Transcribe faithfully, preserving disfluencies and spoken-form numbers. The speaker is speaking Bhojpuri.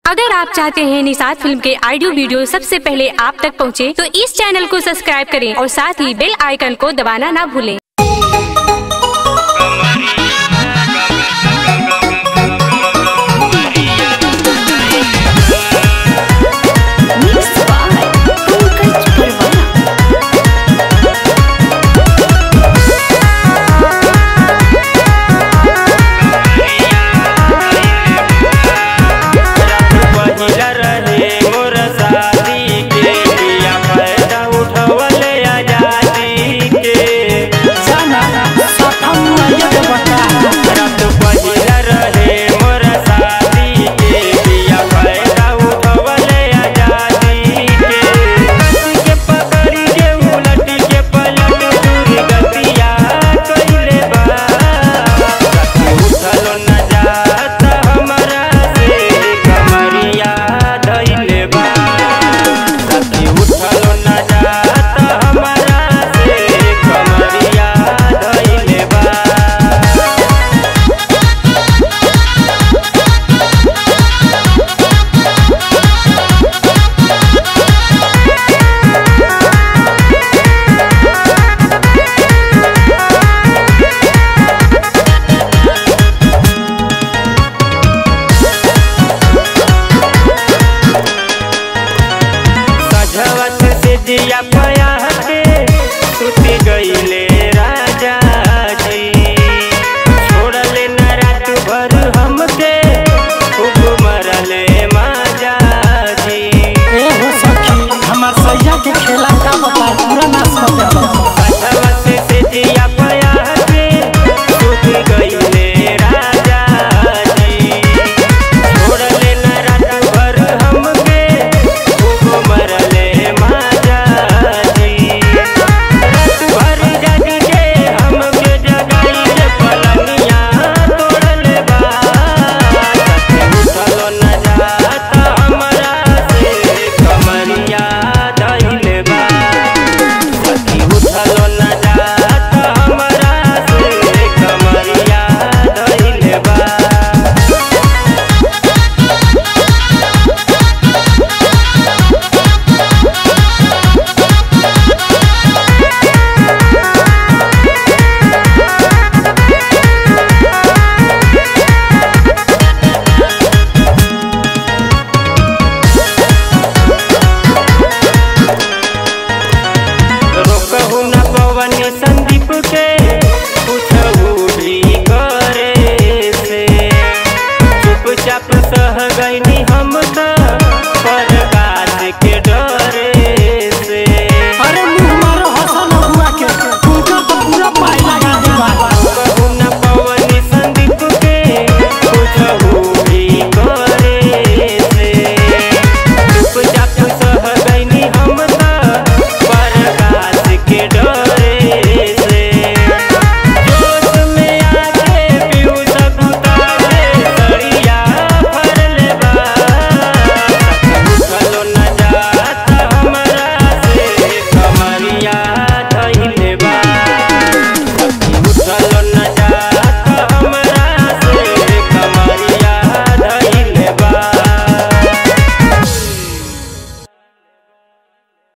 अगर आप चाहते हैं निषाद फिल्म के ऑडियो वीडियो सबसे पहले आप तक पहुंचे, तो इस चैनल को सब्सक्राइब करें और साथ ही बेल आइकन को दबाना ना भूलें। दिया पया के सुती गईले राजा जी, छोड़ले न रात भर हमके खूब मरले माजा जी। ए हो सखी हमार सैया के खेला का बता पूरा नाश कर देला। से से दिया पया के सुती गईले राजा जी, छोड़ले न रात भर हमके खूब मरले संदीप के पूछू भी करे से चुपचाप सह गईनी हम तो